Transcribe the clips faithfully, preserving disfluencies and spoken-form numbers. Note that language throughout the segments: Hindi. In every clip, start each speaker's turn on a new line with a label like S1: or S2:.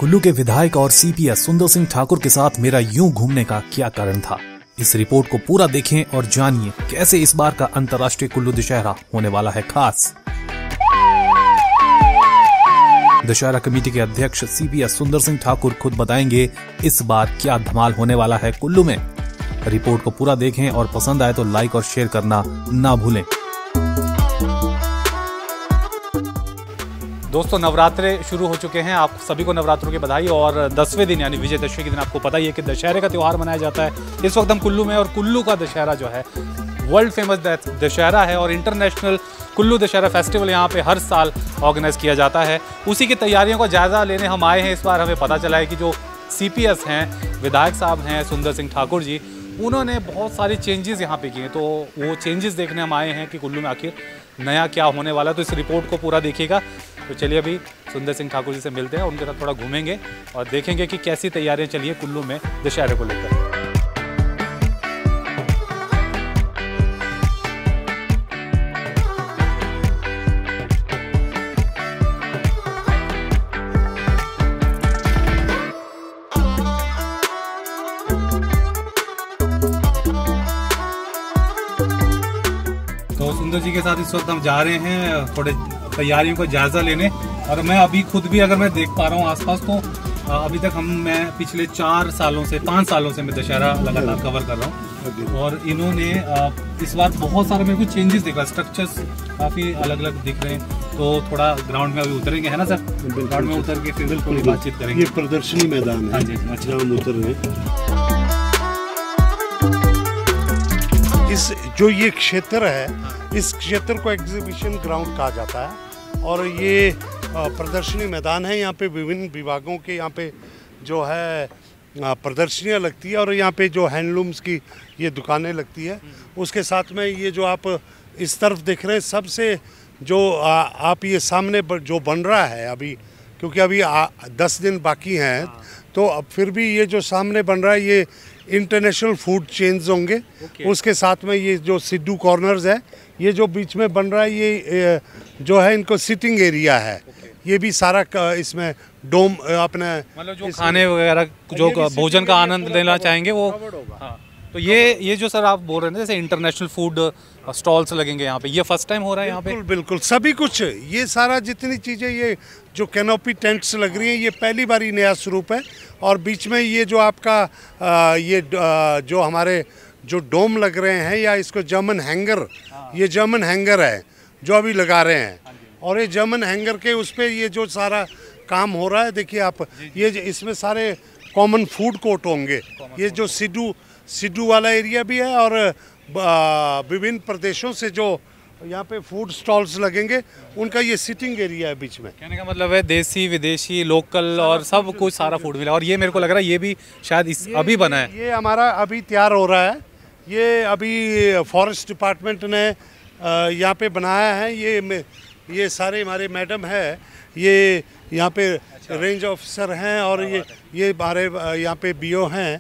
S1: कुल्लू के विधायक और सीपीएस सुंदर सिंह ठाकुर के साथ मेरा यूं घूमने का क्या कारण था। इस रिपोर्ट को पूरा देखें और जानिए कैसे इस बार का अंतर्राष्ट्रीय कुल्लू दशहरा होने वाला है खास। दशहरा कमेटी के अध्यक्ष सीपीएस सुंदर सिंह ठाकुर खुद बताएंगे इस बार क्या धमाल होने वाला है कुल्लू में। रिपोर्ट को पूरा देखें और पसंद आए तो लाइक और शेयर करना ना भूलें।
S2: दोस्तों, नवरात्रे शुरू हो चुके हैं। आप सभी को नवरात्रों की बधाई। और दसवें दिन यानी विजयदशमी के दिन आपको पता ही है कि दशहरे का त्यौहार मनाया जाता है। इस वक्त हम कुल्लू में, और कुल्लू का दशहरा जो है वर्ल्ड फेमस दशहरा है और इंटरनेशनल कुल्लू दशहरा फेस्टिवल यहाँ पे हर साल ऑर्गेनाइज किया जाता है। उसी की तैयारियों का जायज़ा लेने हम आए हैं। इस बार हमें पता चला है कि जो सीपीएस हैं, विधायक साहब हैं सुंदर सिंह ठाकुर जी, उन्होंने बहुत सारी चेंजेस यहाँ पे किए। तो वो चेंजेस देखने हम आए हैं कि कुल्लू में आखिर नया क्या होने वाला है। तो इस रिपोर्ट को पूरा देखिएगा। तो चलिए अभी सुंदर सिंह ठाकुर जी से मिलते हैं, उनके साथ थोड़ा घूमेंगे और देखेंगे कि कैसी तैयारियां चली है कुल्लू में दशहरे को लेकर। तो सुंदर जी के साथ इस वक्त हम जा रहे हैं थोड़े तैयारियों का जायजा लेने। और मैं अभी खुद भी अगर मैं देख पा रहा हूँ आसपास, तो अभी तक हम मैं पिछले चार सालों से पाँच सालों से मैं दशहरा लगातार कवर कर रहा हूँ। और इन्होंने इस बार बहुत सारे मेरे को चेंजेस दिख रहा है, स्ट्रक्चर्स काफ़ी अलग अलग दिख रहे हैं। तो थोड़ा ग्राउंड में अभी उतरेंगे, है ना सर? ग्राउंड में उतर के फिर थोड़ी बातचीत करेंगे।
S3: ये प्रदर्शनी मैदान है।
S2: हाँ जी, अच्छा,
S3: हम उतर रहे इस जो ये क्षेत्र है, इस क्षेत्र को एग्जीबिशन ग्राउंड कहा जाता है। और ये प्रदर्शनी मैदान है। यहाँ पे विभिन्न विभागों के यहाँ पे जो है प्रदर्शनियाँ लगती है। और यहाँ पे जो हैंडलूम्स की ये दुकानें लगती है, उसके साथ में ये जो आप इस तरफ देख रहे हैं, सबसे जो आ, आप ये सामने जो बन रहा है अभी, क्योंकि अभी आ, दस दिन बाकी हैं, तो अब फिर भी ये जो सामने बन रहा है ये इंटरनेशनल फूड चेन्स होंगे। okay. उसके साथ में ये जो सिद्धू कॉर्नर्स है, ये जो बीच में बन रहा है, ये जो है इनको सिटिंग एरिया है। okay. ये भी सारा इसमें डोम अपने
S2: मतलब जो खाने वगैरह जो भोजन का आनंद लेना चाहेंगे वो। हाँ। तो ये ये जो सर आप बोल रहे थे जैसे इंटरनेशनल फूड स्टॉल्स लगेंगे यहाँ पे, ये फर्स्ट टाइम हो रहा है यहाँ पे?
S3: बिल्कुल बिल्कुल, सभी कुछ ये सारा जितनी चीज़ें, ये जो कैनोपी टेंट्स लग रही हैं, ये पहली बार ही नया स्वरूप है। और बीच में ये जो आपका आ, ये आ, जो हमारे जो डोम लग रहे हैं, या इसको जर्मन हैंगर, ये जर्मन हैंगर है जो अभी लगा रहे हैं। और ये जर्मन हैंगर के उस पर ये जो सारा काम हो रहा है, देखिए आप, ये इसमें सारे कॉमन फूड कोर्ट होंगे। ये जो सिद्धू सिद्धू वाला एरिया भी है, और विभिन्न प्रदेशों से जो यहाँ पे फूड स्टॉल्स लगेंगे, उनका ये सिटिंग एरिया है बीच में।
S2: कहने का मतलब है देसी विदेशी लोकल और सब कुछ सारा फूड मिला। और ये मेरे को लग रहा है ये भी शायद इस अभी बना है।
S3: ये हमारा अभी तैयार हो रहा है। ये अभी फॉरेस्ट डिपार्टमेंट ने यहाँ पे बनाया है। ये ये सारे हमारे मैडम है, ये यहाँ पे अच्छा। रेंज ऑफिसर हैं। और ये ये हमारे यहाँ पे बीओ हैं,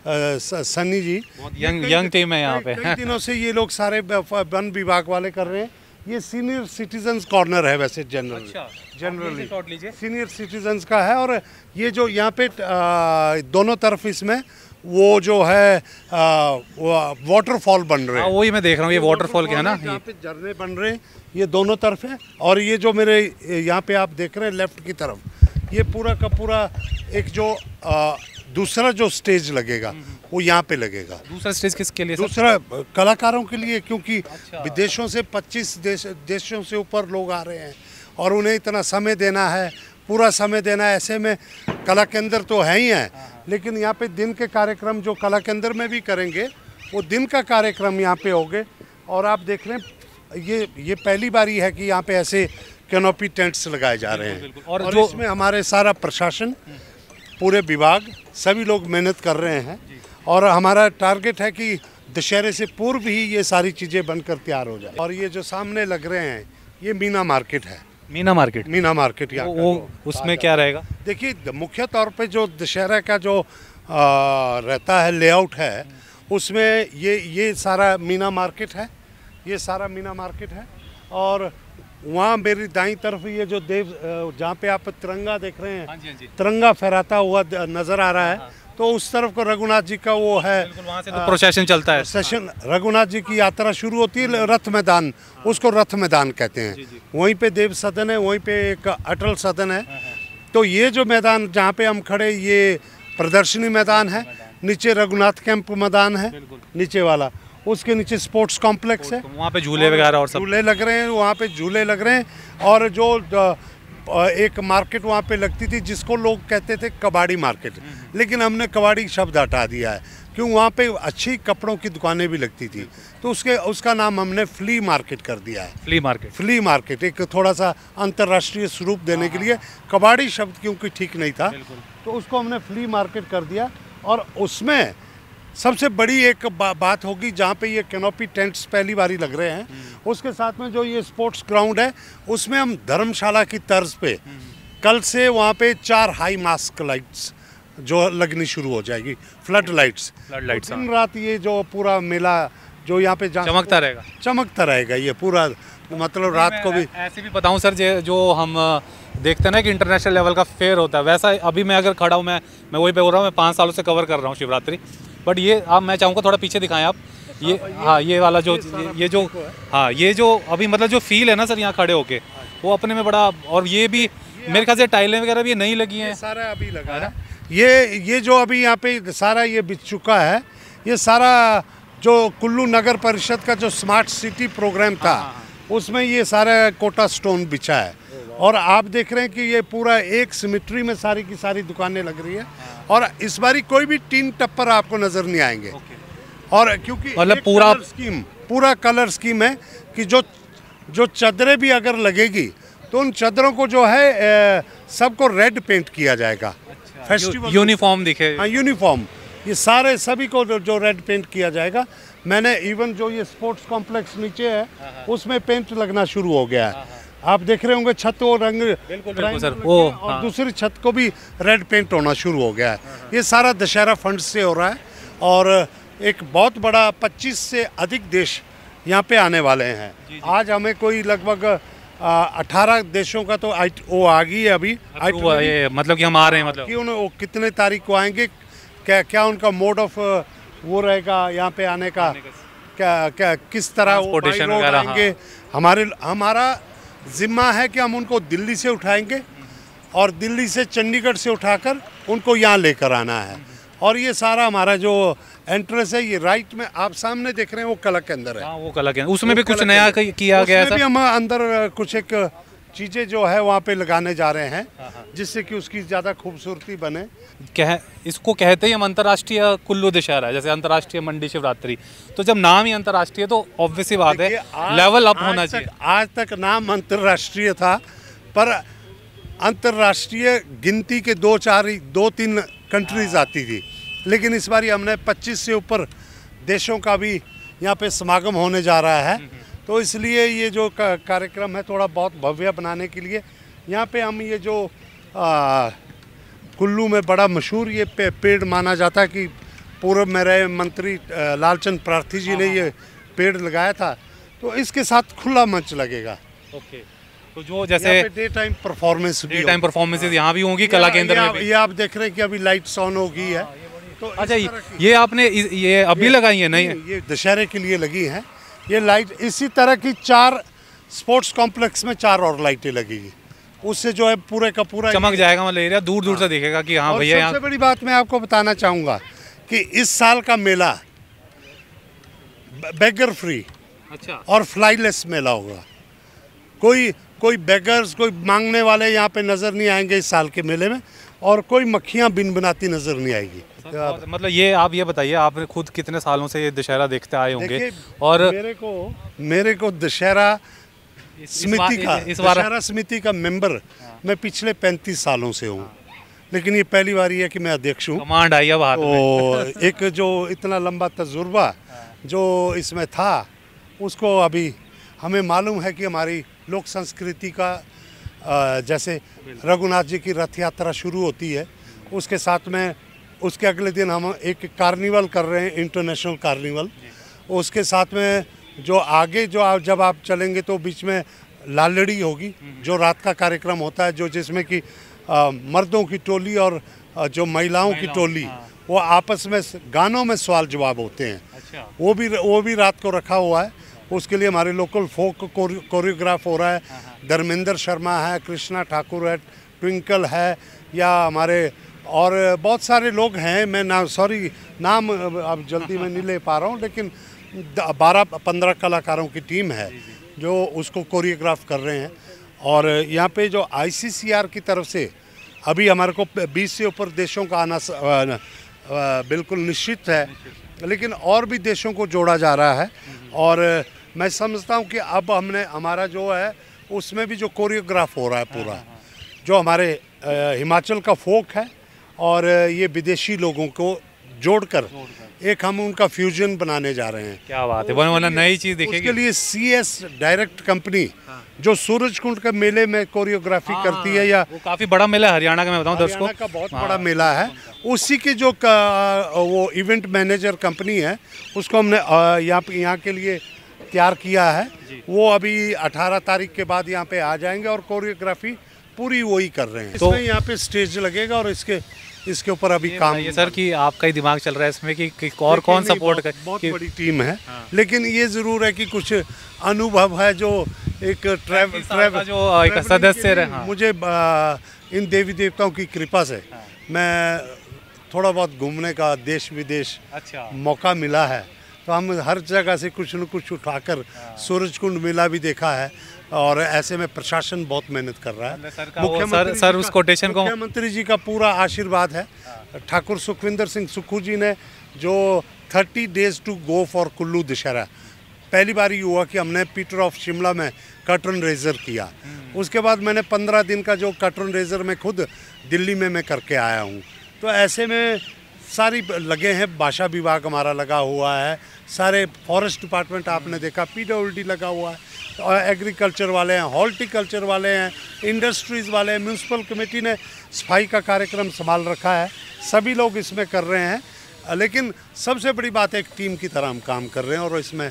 S3: Sunny ji.
S2: Young young team है यहाँ पे।
S3: कई दिनों से ये लोग सारे वन विभाग वाले कर रहे हैं। ये सीनियर सिटीजन्स कॉर्नर है वैसे जनरल अच्छा, जनरली सीनियर सिटीजन्स का है। और ये जो यहाँ पे दोनों तरफ इसमें वो जो है वाटरफॉल बन रहे हैं,
S2: वही मैं देख रहा हूँ। ये वाटरफॉल क्या है ना,
S3: यहाँ पे झरने बन रहे हैं, ये दोनों तरफ है। और ये जो मेरे यहाँ पे आप देख रहे हैं लेफ्ट की तरफ, ये पूरा का पूरा एक जो आ, दूसरा जो स्टेज लगेगा वो यहाँ पे लगेगा।
S2: दूसरा स्टेज किसके लिए?
S3: दूसरा कलाकारों के लिए, क्योंकि अच्छा। विदेशों से पच्चीस देश देशों से ऊपर लोग आ रहे हैं और उन्हें इतना समय देना है, पूरा समय देना है। ऐसे में कला केंद्र तो है ही है, लेकिन यहाँ पे दिन के कार्यक्रम जो कला केंद्र में भी करेंगे, वो दिन का कार्यक्रम यहाँ पे होंगे। और आप देख रहे हैं ये ये पहली बारी है कि यहाँ पे ऐसे कैनोपी टेंट्स लगाए जा रहे हैं। और, और जो इसमें हमारे सारा प्रशासन, पूरे विभाग, सभी लोग मेहनत कर रहे हैं। और हमारा टारगेट है कि दशहरे से पूर्व ही ये सारी चीज़ें बनकर तैयार हो जाए। और ये जो सामने लग रहे हैं, ये मीना मार्केट है।
S2: मीना मार्केट
S3: मीना मार्केट यहाँ
S2: वो, वो उसमें क्या रहेगा?
S3: देखिए, मुख्य तौर पे जो दशहरा का जो आ, रहता है लेआउट है, उसमें ये ये सारा मीना मार्केट है। ये सारा मीना मार्केट है। और वहाँ मेरी दाईं तरफ ये जो देव जहाँ पे आप तिरंगा देख रहे हैं,
S2: हाँ जी, हाँ जी।
S3: तिरंगा फहराता हुआ नजर आ रहा है, तो उस तरफ को रघुनाथ जी का वो है,
S2: वहाँ से तो प्रोसेशन चलता है।
S3: प्रोसेशन रघुनाथ जी की यात्रा शुरू होती है, रथ मैदान, उसको रथ मैदान कहते हैं। वहीं पे देव सदन है, वहीं पे एक अटल सदन है। तो ये जो मैदान जहाँ पे हम खड़े, ये प्रदर्शनी मैदान है, नीचे रघुनाथ कैंप मैदान है नीचे वाला, उसके नीचे स्पोर्ट्स कॉम्प्लेक्स है,
S2: वहाँ पे झूले वगैरह और सब
S3: झूले लग रहे हैं, वहाँ पे झूले लग रहे हैं। और जो एक मार्केट वहाँ पे लगती थी जिसको लोग कहते थे कबाड़ी मार्केट, लेकिन हमने कबाड़ी शब्द हटा दिया है, क्यों वहाँ पे अच्छी कपड़ों की दुकानें भी लगती थी, तो उसके उसका नाम हमने फ्ली मार्केट कर दिया है।
S2: फ्ली मार्केट,
S3: फ्ली मार्केट एक थोड़ा सा अंतर्राष्ट्रीय स्वरूप देने के लिए, कबाड़ी शब्द क्योंकि ठीक नहीं था, तो उसको हमने फ्ली मार्केट कर दिया। और उसमें सबसे बड़ी एक बा, बात होगी जहाँ पे ये कैनोपी टेंट्स पहली बारी लग रहे हैं, उसके साथ में जो ये स्पोर्ट्स ग्राउंड है, उसमें हम धर्मशाला की तर्ज पे कल से वहाँ पे चार हाई मास्क लाइट्स जो लगनी शुरू हो जाएगी, फ्लड लाइट्स।
S2: फ्लड लाइट्स
S3: दिन रात ये जो पूरा मेला जो यहाँ पे
S2: चमकता रहेगा,
S3: चमकता रहेगा ये पूरा, मतलब रात को भी।
S2: ऐसे भी बताऊं सर, जो हम देखते हैं ना कि इंटरनेशनल लेवल का फेयर होता है, वैसा अभी मैं अगर खड़ा हूँ, मैं मैं वही पे हो रहा हूँ, मैं पाँच सालों से कवर कर रहा हूँ शिवरात्रि। बट ये आप, मैं चाहूँगा थोड़ा पीछे दिखाएं आप, ये हाँ ये वाला जो ये, ये जो हाँ ये जो अभी मतलब जो फील है ना सर यहाँ खड़े होके, वो अपने में बड़ा। और ये भी मेरे ख्याल से टाइलें वगैरह भी नई लगी हैं,
S3: सारा अभी लगा है। ये ये जो अभी यहाँ पे सारा ये बिछ चुका है, ये सारा जो कुल्लू नगर परिषद का जो स्मार्ट सिटी प्रोग्राम था, उसमें ये सारा कोटा स्टोन बिछा है। और आप देख रहे हैं कि ये पूरा एक सिमेट्री में सारी की सारी दुकानें लग रही है। और इस बारी कोई भी टीन टप्पर आपको नजर नहीं आएंगे। और क्योंकि
S2: मतलब पूरा
S3: स्कीम पूरा कलर स्कीम है कि जो जो चादरें भी अगर लगेगी तो उन चादरों को जो है सबको रेड पेंट किया जाएगा।
S2: फेस्टिवल यूनिफॉर्म दिखे,
S3: हाँ यूनिफॉर्म, ये सारे सभी को जो रेड पेंट किया जाएगा। मैंने इवन जो ये स्पोर्ट्स कॉम्प्लेक्स नीचे है उसमें पेंट लगना शुरू हो गया है। आप देख रहे होंगे छत वो रंग,
S2: बिल्कुल बिल्कुल सर, वो
S3: और हाँ। दूसरी छत को भी रेड पेंट होना शुरू हो गया है। ये सारा दशहरा फंड से हो रहा है। और एक बहुत बड़ा पच्चीस से अधिक देश यहाँ पे आने वाले हैं। जी जी। आज हमें कोई लगभग अठारह देशों का तो वो आ गई है अभी,
S2: ये मतलब कि हम आ रहे हैं, मतलब
S3: कि उन्हें वो कितने तारीख को आएंगे, क्या क्या उनका मोड ऑफ वो रहेगा यहाँ पे आने का, क्या क्या किस तरह वो आएंगे। हाँ। हमारे हमारा जिम्मा है कि हम उनको दिल्ली से उठाएंगे और दिल्ली से चंडीगढ़ से उठाकर उनको यहाँ लेकर आना है। और ये सारा हमारा जो एंट्रेंस है, ये राइट में आप सामने देख रहे हैं, वो कला के अंदर है।
S2: हाँ, वो कला के अंदर, उसमें भी कुछ नया किया गया है।
S3: उसमें भी हम अंदर कुछ एक चीज़ें जो है वहाँ पे लगाने जा रहे हैं, जिससे कि उसकी ज़्यादा खूबसूरती बने।
S2: कह इसको कहते ही हम अंतर्राष्ट्रीय कुल्लू दशहरा है, जैसे अंतर्राष्ट्रीय मंडी शिवरात्रि। तो जब नाम ही अंतर्राष्ट्रीय, तो ऑब्वियसली बात है लेवल अप होना चाहिए।
S3: आज तक नाम अंतर्राष्ट्रीय था, पर अंतर्राष्ट्रीय गिनती के दो चार दो तीन कंट्रीज आती थी, लेकिन इस बार हमने पच्चीस से ऊपर देशों का भी यहाँ पे समागम होने जा रहा है। तो इसलिए ये जो कार्यक्रम है थोड़ा बहुत भव्य बनाने के लिए यहाँ पे हम ये जो आ, कुल्लू में बड़ा मशहूर ये पे, पेड़ माना जाता है कि पूर्व में रहे मंत्री लालचंद प्रार्थी जी ने ये पेड़ लगाया था, तो इसके साथ खुला मंच लगेगा।
S2: ओके, तो जो जैसे
S3: day time performance
S2: day time performances यहाँ भी होंगी कला केंद्र में भी।
S3: ये आप देख रहे हैं कि अभी लाइट्स ऑन हो गई है।
S2: तो अच्छा, ये आपने ये अभी लगाई है? नहीं,
S3: ये दशहरे के लिए लगी हैं ये लाइट। इसी तरह की चार स्पोर्ट्स कॉम्प्लेक्स में चार और लाइटें लगेगी, उससे जो है पूरे का पूरा
S2: चमक जाएगा, मतलब एरिया दूर दूर से दिखेगा कि हाँ भैया।
S3: सबसे बड़ी बात मैं आपको बताना चाहूँगा कि इस साल का मेला बेगर फ्री
S2: अच्छा
S3: और फ्लाईलेस मेला होगा। कोई कोई बेगर्स, कोई मांगने वाले यहाँ पे नज़र नहीं आएंगे इस साल के मेले में, और कोई मक्खियाँ बिन बनाती नज़र नहीं आएगी।
S2: मतलब ये आप ये बताइए, आपने खुद कितने सालों से ये दशहरा देखते आए होंगे? और
S3: मेरे को मेरे को दशहरा समिति का दशहरा समिति का मेंबर मैं पिछले पैंतीस सालों से हूँ, लेकिन ये पहली बार है कि मैं अध्यक्ष हूँ।
S2: कमांड आई अब हाथ
S3: में। तो एक जो इतना लंबा तजुर्बा जो इसमें था, उसको अभी हमें मालूम है कि हमारी लोक संस्कृति का जैसे रघुनाथ जी की रथ यात्रा शुरू होती है, उसके साथ में उसके अगले दिन हम एक कार्निवल कर रहे हैं, इंटरनेशनल कार्निवल। उसके साथ में जो आगे जो आप जब आप चलेंगे तो बीच में लालड़ी होगी, जो रात का कार्यक्रम होता है, जो जिसमें कि आ, मर्दों की टोली और आ, जो महिलाओं की टोली,
S2: हाँ।
S3: वो आपस में गानों में सवाल जवाब होते हैं।
S2: अच्छा।
S3: वो भी वो भी रात को रखा हुआ है। उसके लिए हमारे लोकल फोक कोरियोग्राफ हो रहा है। धर्मेंद्र शर्मा है, कृष्णा ठाकुर है, ट्विंकल है, या हमारे और बहुत सारे लोग हैं। मैं ना सॉरी नाम अब जल्दी में नहीं ले पा रहा हूँ, लेकिन बारह पंद्रह कलाकारों की टीम है जो उसको कोरियोग्राफ कर रहे हैं। और यहाँ पे जो आईसीसीआर की तरफ से अभी हमारे को बीस से ऊपर देशों का आना बिल्कुल निश्चित है, लेकिन और भी देशों को जोड़ा जा रहा है। और मैं समझता हूँ कि अब हमने हमारा जो है उसमें भी जो कोरियोग्राफ हो रहा है पूरा, जो हमारे हिमाचल का फोक है और ये विदेशी लोगों को जोड़कर एक हम उनका फ्यूजन बनाने जा रहे हैं।
S2: क्या बात है, वो नई चीज दिखेगी।
S3: उसके लिए सीएस डायरेक्ट कंपनी जो सूरजकुंड के मेले में कोरियोग्राफी
S2: हाँ,
S3: करती है, या
S2: वो काफी बड़ा मेला है हरियाणा का, मैं बताऊं दर्शकों,
S3: हरियाणा का बहुत बड़ा मेला है, उसी की जो का, वो इवेंट मैनेजर कंपनी है, उसको हमने यहाँ यहाँ के लिए तैयार किया है। वो अभी अठारह तारीख के बाद यहाँ पे आ जाएंगे और कोरियोग्राफी पूरी वही कर रहे हैं। तो इसमें यहाँ पे स्टेज लगेगा और इसके इसके ऊपर अभी काम
S2: ये सर कि आपका ही दिमाग चल रहा है इसमें कि, कि और कौन सपोर्ट कर,
S3: बहुत
S2: कि,
S3: बड़ी टीम है। हाँ। लेकिन ये जरूर है कि कुछ अनुभव है जो एक ट्रैवल ट्रैवल
S2: जो एक सदस्य रहे। हाँ।
S3: मुझे आ, इन देवी देवताओं की कृपा से हाँ। मैं थोड़ा बहुत घूमने का देश विदेश अच्छा मौका मिला है, तो हम हर जगह से कुछ न कुछ उठाकर हाँ। सूरजकुंड मेला भी देखा है। और ऐसे में प्रशासन बहुत मेहनत कर रहा है।
S2: मुख्यमंत्री सर उस कोटेशन को
S3: मुख्यमंत्री जी का पूरा आशीर्वाद है। ठाकुर सुखविंदर सिंह सुक्खू जी ने जो thirty days to go for Kullu Dussehra, पहली बार ये हुआ कि हमने पीटर ऑफ शिमला में कर्टन रेजर किया। उसके बाद मैंने पंद्रह दिन का जो कर्टन रेजर में खुद दिल्ली में मैं करके आया हूँ। तो ऐसे में सारी लगे हैं, भाषा विभाग हमारा लगा हुआ है, सारे फॉरेस्ट डिपार्टमेंट आपने देखा, पीडब्ल्यूडी लगा हुआ है, और एग्रीकल्चर वाले हैं, हॉर्टिकल्चर वाले हैं, इंडस्ट्रीज़ वाले हैं, म्यूनसिपल कमेटी ने सफाई का कार्यक्रम संभाल रखा है, सभी लोग इसमें कर रहे हैं। लेकिन सबसे बड़ी बात है एक टीम की तरह हम काम कर रहे हैं और इसमें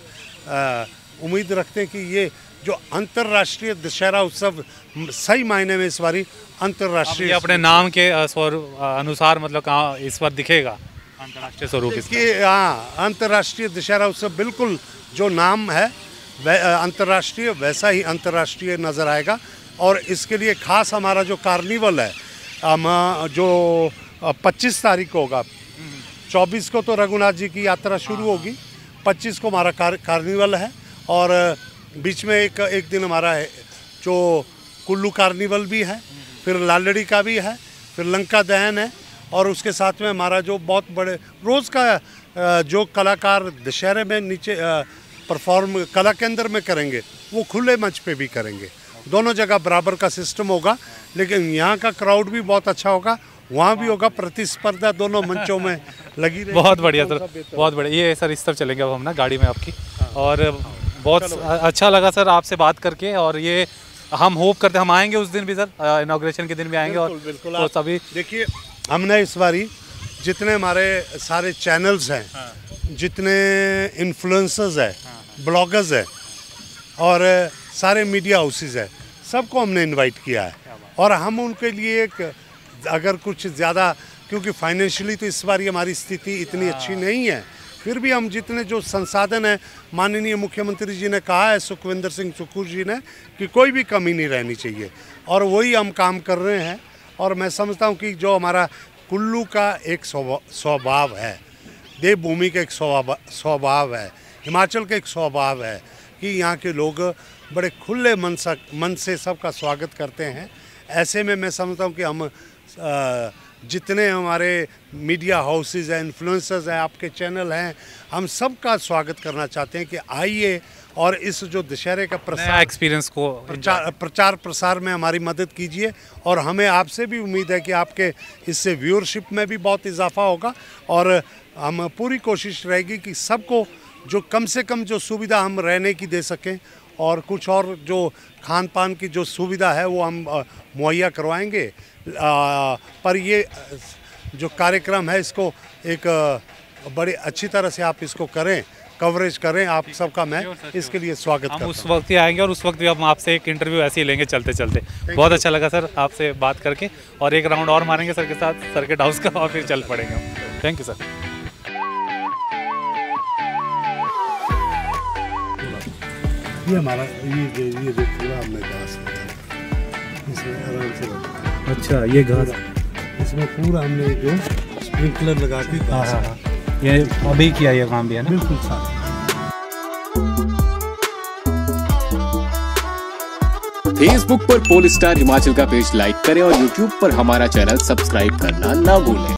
S3: उम्मीद रखते हैं कि ये जो अंतर्राष्ट्रीय दशहरा उत्सव सही मायने में इस बारी अंतर्राष्ट्रीय
S2: अपने नाम के अनुसार मतलब कहाँ इस बार दिखेगा अंतर्राष्ट्रीय स्वरूप
S3: इसकी। हाँ, अंतर्राष्ट्रीय दशहरा उत्सव बिल्कुल जो नाम है अंतर्राष्ट्रीय वैसा ही अंतर्राष्ट्रीय नज़र आएगा। और इसके लिए खास हमारा जो कार्निवल है हम जो पच्चीस तारीख को होगा, चौबीस को तो रघुनाथ जी की यात्रा शुरू होगी, पच्चीस को हमारा कार, कार्निवल है और बीच में एक एक दिन हमारा है जो कुल्लू कार्निवल भी है, फिर लालड़ी का भी है, फिर लंका दहन है, और उसके साथ में हमारा जो बहुत बड़े रोज़ का जो कलाकार दशहरे में नीचे परफॉर्म कला केंद्र में करेंगे वो खुले मंच पे भी करेंगे। दोनों जगह बराबर का सिस्टम होगा, लेकिन यहाँ का क्राउड भी बहुत अच्छा होगा, वहाँ भी होगा, प्रतिस्पर्धा दोनों मंचों में लगी रहेगी।
S2: बहुत बढ़िया सर, बहुत बढ़िया। ये सर इस तरफ चलेंगे अब हम ना गाड़ी में आपकी, और बहुत अच्छा लगा सर आपसे बात करके। और ये हम होप करते हम आएंगे उस दिन भी सर, इनॉग्रेशन के दिन भी आएंगे। और
S3: बिल्कुल
S2: तो सभी
S3: देखिए हमने इस बारी जितने हमारे सारे चैनल्स हैं, जितने इन्फ्लुएंसर्स हैं, ब्लॉगर्स हैं और सारे मीडिया हाउसेस हैं, सबको हमने इनवाइट किया है। और हम उनके लिए एक अगर कुछ ज़्यादा, क्योंकि फाइनेंशियली तो इस बार हमारी स्थिति इतनी अच्छी नहीं है, फिर भी हम जितने जो संसाधन हैं, माननीय मुख्यमंत्री जी ने कहा है सुखविंदर सिंह सुक्खू जी ने कि कोई भी कमी नहीं रहनी चाहिए, और वही हम काम कर रहे हैं। और मैं समझता हूँ कि जो हमारा कुल्लू का एक स्वभाव है, देवभूमि का एक स्वभाव है, हिमाचल का एक स्वभाव है कि यहाँ के लोग बड़े खुले मन सा मन से सबका स्वागत करते हैं। ऐसे में मैं समझता हूँ कि हम जितने हमारे मीडिया हाउसेस हैं, इन्फ्लुएंसर्स हैं, आपके चैनल हैं, हम सबका स्वागत करना चाहते हैं कि आइए और इस जो दशहरे का प्रसार
S2: एक्सपीरियंस को
S3: प्रचार प्रचार प्रसार में हमारी मदद कीजिए। और हमें आपसे भी उम्मीद है कि आपके इससे व्यूअरशिप में भी बहुत इजाफा होगा, और हम पूरी कोशिश रहेगी कि सबको जो कम से कम जो सुविधा हम रहने की दे सकें, और कुछ और जो खान पान की जो सुविधा है वो हम मुहैया करवाएंगे। आ, पर ये जो कार्यक्रम है इसको एक बड़ी अच्छी तरह से आप इसको करें, कवरेज करें। आप सबका मैं इसके लिए स्वागत करता
S2: हम
S3: हूं।
S2: उस वक्त ही आएंगे और उस वक्त भी हम आपसे एक इंटरव्यू ऐसे ही लेंगे चलते चलते। बहुत अच्छा लगा सर आपसे बात करके, और एक राउंड और मारेंगे सर के साथ सर्किट हाउस का और फिर चल पड़ेंगे हम। Thank you sir.
S3: ये हमारा ये ये ये जो पूरा हमने घास इसमें आराम से रखा।
S2: अच्छा, ये घास
S3: इसमें पूरा हमने जो स्प्रिंकलर लगा के
S2: हाँ हाँ हाँ, ये अभी किया ये काम भी है ना?
S3: बिल्कुल साफ।
S4: फेसबुक पर पोल स्टार हिमाचल का पेज लाइक करें और यूट्यूब पर हमारा चैनल सब्सक्राइब करना ना भूलें।